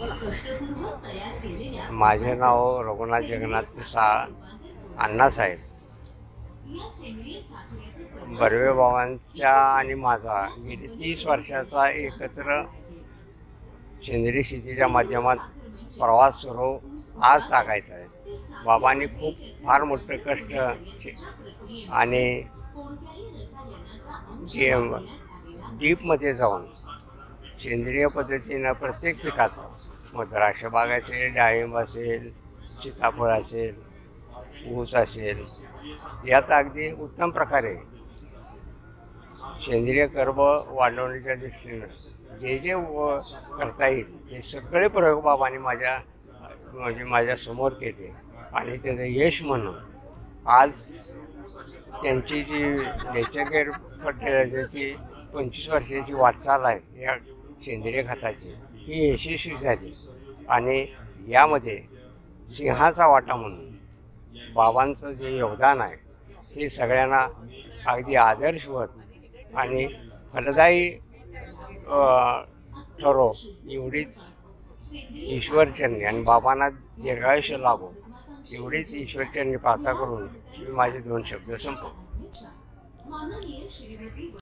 माझे नाव रघुनाथ जगन्नाथ मिसाळ अण्णासाहेब. बर्वे बाबांच्या आणि माझा गेली 30 वर्षाचा एकत्र सेंद्रिय शेतीच्या माध्यमात प्रवास सुरू आज टाकायचा आहे. बाबांनी फार मोठं कष्ट आणि डीपमध्ये जाऊन सेंद्रिय पद्धतीनं प्रत्येक पिकाचं, मग द्राक्ष बाग असेल, डाळिंब असेल, सीताफळ असेल, ऊस असेल, यात अगदी उत्तम प्रकारे सेंद्रिय कर्ब वाढवण्याच्या दृष्टीनं जे जे करता येईल ते सगळे प्रयोग बाबांनी माझ्या समोर केले आणि त्याचं यश म्हणून आज त्यांची जी नेचर केअर फर्टिलायझरची 25 वर्षाची वाटचाल आहे या सेंद्रिय खताची, ही यशस्वी झाली. आणि यामध्ये सिंहाचा वाटा म्हणून बाबांचं जे योगदान आहे हे सगळ्यांना अगदी आदर्शवत आणि फलदायी ठरो एवढीच ईश्वरचरणी आणि बाबांना दीर्घायुष्य लाभो एवढीच ईश्वरचरणी प्रार्थना करून मी माझे 2 शब्द संपवतो.